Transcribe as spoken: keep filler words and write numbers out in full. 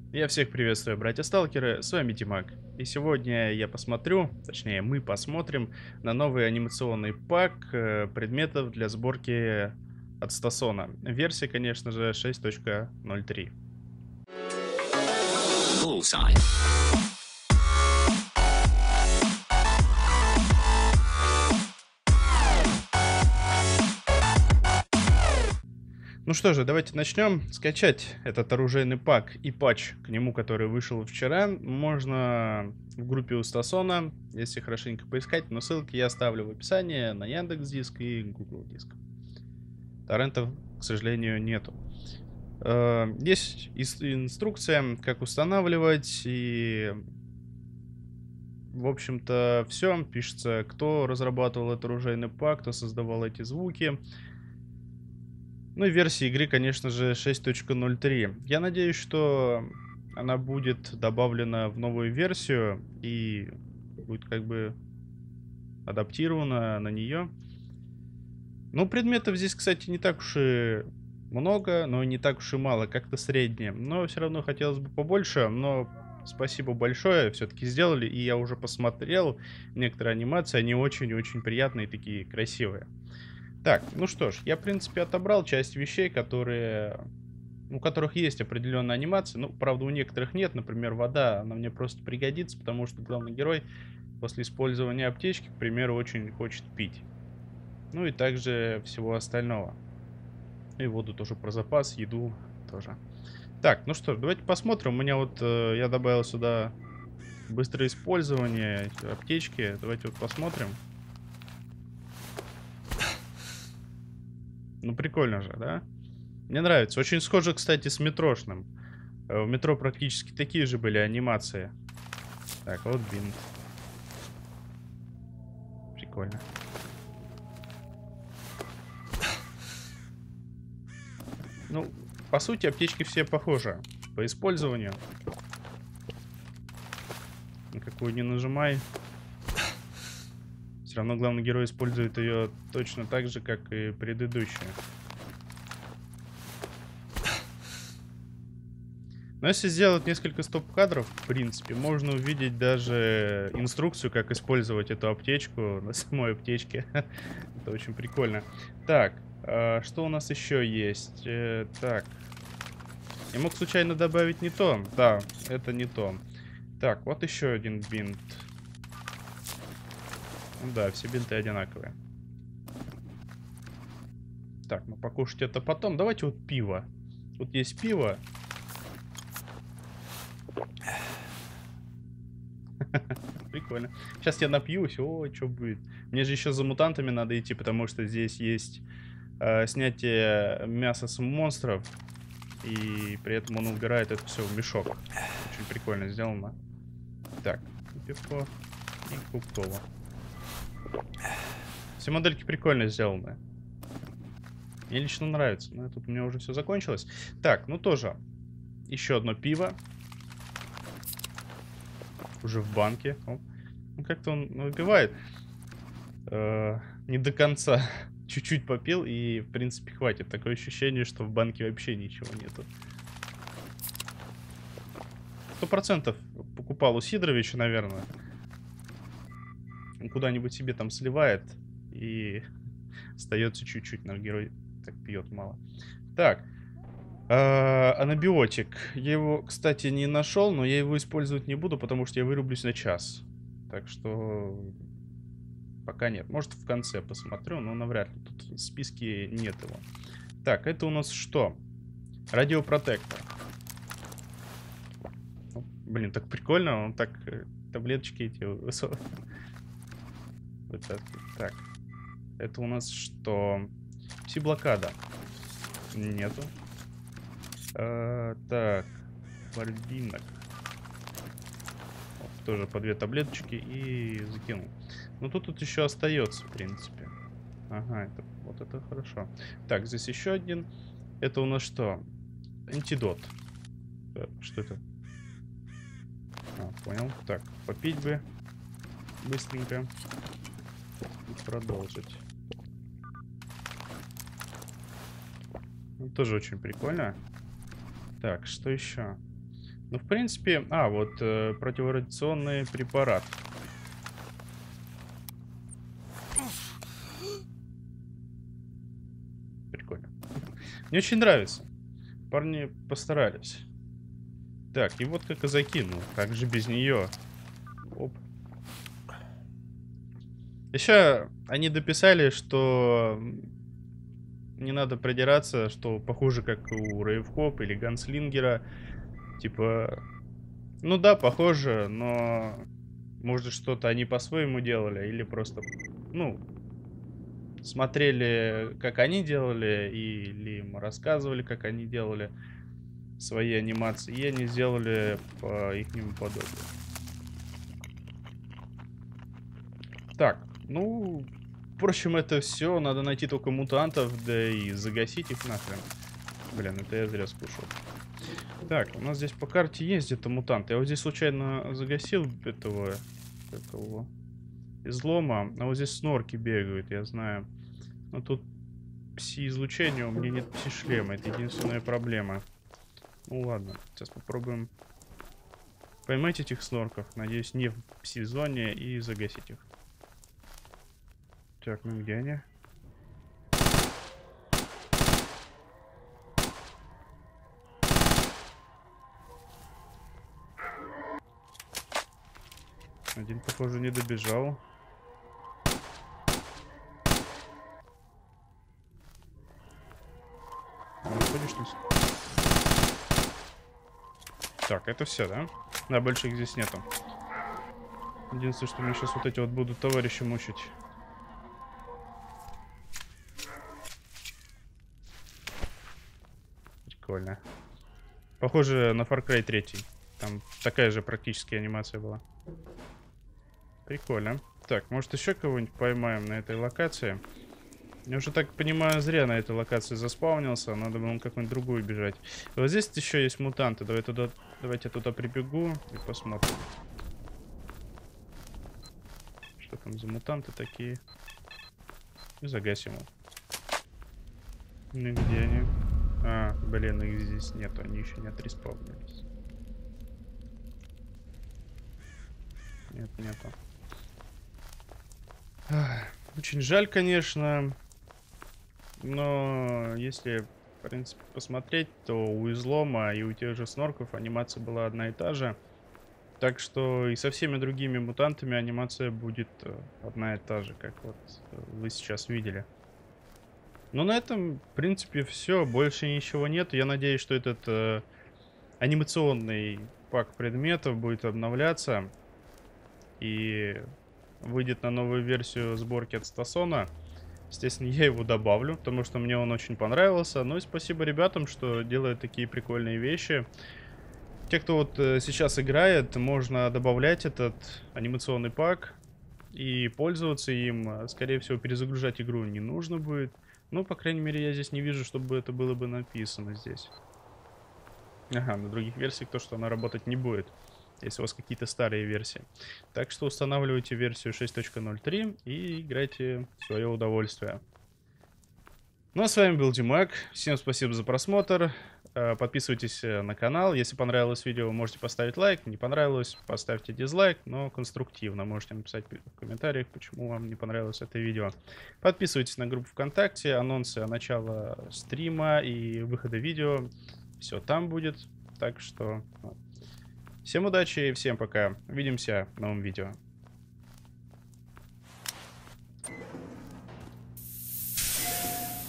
Я всех приветствую, братья-сталкеры, с вами Димак. И сегодня я посмотрю, точнее мы посмотрим на новый анимационный пак э, предметов для сборки от Стасона. Версия, конечно же, шесть точка ноль три. Bullseye. Ну что же, давайте начнем. Скачать этот оружейный пак и патч к нему, который вышел вчера, можно в группе у Стасона, если хорошенько поискать, но ссылки я оставлю в описании на Яндекс.Диск и Google Диск. Торрентов, к сожалению, нету. Есть инструкция, как устанавливать, и, в общем-то, все. Пишется, кто разрабатывал этот оружейный пак, кто создавал эти звуки. Ну и версия игры, конечно же, шесть точка ноль три. Я надеюсь, что она будет добавлена в новую версию и будет как бы адаптирована на нее. Ну, предметов здесь, кстати, не так уж и много, но не так уж и мало, как-то среднее. Но все равно хотелось бы побольше, но спасибо большое, все-таки сделали, и я уже посмотрел некоторые анимации, они очень-очень приятные, такие красивые. Так, ну что ж, я, в принципе, отобрал часть вещей, которые... у которых есть определенная анимация. Ну, правда, у некоторых нет. Например, вода, она мне просто пригодится, потому что главный герой после использования аптечки, к примеру, очень хочет пить. Ну и также всего остального. И воду тоже про запас, еду тоже. Так, ну что ж, давайте посмотрим. У меня вот, э, я добавил сюда быстрое использование аптечки. Давайте вот посмотрим. Ну, прикольно же, да? Мне нравится. Очень схоже, кстати, с метрошным. В метро практически такие же были анимации. Так, вот бинт. Прикольно. Ну, по сути, аптечки все похожи. По использованию. На какую не нажимай. Все равно главный герой использует ее точно так же, как и предыдущие. Но если сделать несколько стоп-кадров, в принципе, можно увидеть даже инструкцию, как использовать эту аптечку на самой аптечке. Это очень прикольно. Так, а что у нас еще есть? Э, так. Я мог случайно добавить не то. Да, это не то. Так, вот еще один бинт. Ну да, все бинты одинаковые. Так, ну покушать это потом. Давайте вот пиво. Вот есть пиво. Прикольно. Сейчас я напьюсь. О, что будет? Мне же еще за мутантами надо идти, потому что здесь есть э, снятие мяса с монстров. И при этом он убирает это все в мешок. Очень прикольно сделано. Так, пивко и куптово. Все модельки прикольно сделаны. Мне лично нравится. Но тут у меня уже все закончилось. Так, ну тоже. Еще одно пиво. Уже в банке. Ну, как-то он выпивает. Э, не до конца. Чуть-чуть попил и, в принципе, хватит. Такое ощущение, что в банке вообще ничего нету. Сто процентов покупал у Сидоровича, наверное. Он куда-нибудь себе там сливает. И остается чуть-чуть. Наш герой так пьет мало. Так. А, анабиотик. Я его, кстати, не нашел, но я его использовать не буду, потому что я вырублюсь на час. Так что пока нет. Может, в конце посмотрю, но навряд ли. Тут в списке нет его. Так, это у нас что? Радиопротектор. Блин, так прикольно. Он так... Таблеточки эти... Так. Это у нас что? Пси-блокада. Нету. А, так. Барбинок. Тоже по две таблеточки и закинул. Ну, тут, тут еще остается, в принципе. Ага, это, вот это хорошо. Так, здесь еще один. Это у нас что? Антидот. Что это? А, понял. Так, попить бы. Быстренько. И продолжить. Ну, тоже очень прикольно. Так, что еще? Ну, в принципе... А, вот э, противорадиационный препарат. Прикольно. Мне очень нравится. Парни постарались. Так, и вот как и закинул. Как же без нее? Оп. Еще они дописали, что не надо придираться, что похоже как у Рейвкоп или Ганслингера. Типа, ну да, похоже, но может что-то они по-своему делали или просто, ну, смотрели, как они делали, или им рассказывали, как они делали свои анимации, и они сделали по ихнему подобию. Так, ну, впрочем, это все. Надо найти только мутантов, да и загасить их нахрен. Блин, это я зря скушал. Так, у нас здесь по карте есть где-то мутанты. Я вот здесь случайно загасил этого, этого излома. А вот здесь снорки бегают, я знаю. Но тут пси-излучение, у меня нет пси-шлема. Это единственная проблема. Ну ладно, сейчас попробуем поймать этих снорков. Надеюсь, не в пси-зоне, и загасить их. Так, ну где они? Один, похоже, не добежал. Так, это все, да? Да, больше их здесь нету. Единственное, что мне сейчас вот эти вот будут товарищи мучить. Прикольно. Похоже на Far Cry три. Там такая же практически анимация была. Прикольно. Так, может еще кого-нибудь поймаем на этой локации? Я уже так понимаю, зря на этой локации заспаунился. Надо было как-нибудь другую бежать. Вот здесь еще есть мутанты. Давай туда, давайте я туда прибегу и посмотрим. Что там за мутанты такие? И загасим их. Ну где они? А, блин, их здесь нету. Они еще не отреспавнились. Нет, нету. Очень жаль, конечно. Но если, в принципе, посмотреть, то у излома и у тех же снорков анимация была одна и та же. Так что и со всеми другими мутантами анимация будет одна и та же, как вот вы сейчас видели. Но на этом, в принципе, все. Больше ничего нет. Я надеюсь, что этот э, анимационный пак предметов будет обновляться. И выйдет на новую версию сборки от Стасона. Естественно, я его добавлю, потому что мне он очень понравился. Ну и спасибо ребятам, что делают такие прикольные вещи. Те, кто вот э, сейчас играет, можно добавлять этот анимационный пак и пользоваться им. Скорее всего, перезагружать игру не нужно будет. Ну, по крайней мере, я здесь не вижу, чтобы это было бы написано здесь. Ага, на других версиях то, что она работать не будет, если у вас какие-то старые версии. Так что устанавливайте версию шесть точка ноль три и играйте в свое удовольствие. Ну а с вами был Димак. Всем спасибо за просмотр. Подписывайтесь на канал. Если понравилось видео, можете поставить лайк. Не понравилось, поставьте дизлайк, но конструктивно. Можете написать в комментариях, почему вам не понравилось это видео. Подписывайтесь на группу ВКонтакте. Анонсы о начале стрима и выхода видео. Все там будет. Так что всем удачи и всем пока. Увидимся в новом видео.